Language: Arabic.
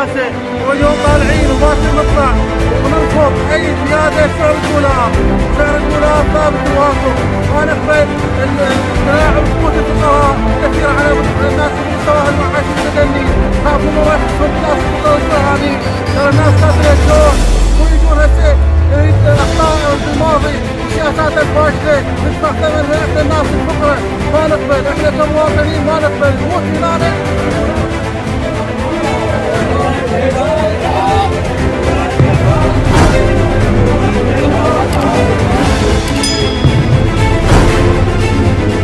السياسة، واليوم طالعين وباكر نطلع ونرفض أي زيادة سعر الدولار. سعر الدولار ثابت وواقف، ما نقبل تلاعب قوت الفقراء كثير على الناس بمستوى المعاش المتدني. خافوا من راح تصب ناس الفقراء هذه، ترى الناس قادرة تجوع ويجون هسه أخطاء بالماضي والسياسات الفاشلة ندفع ثمنها احنا الناس الفقراء. ما نقبل، احنا كمواطنين ما نقبل، نموت هنا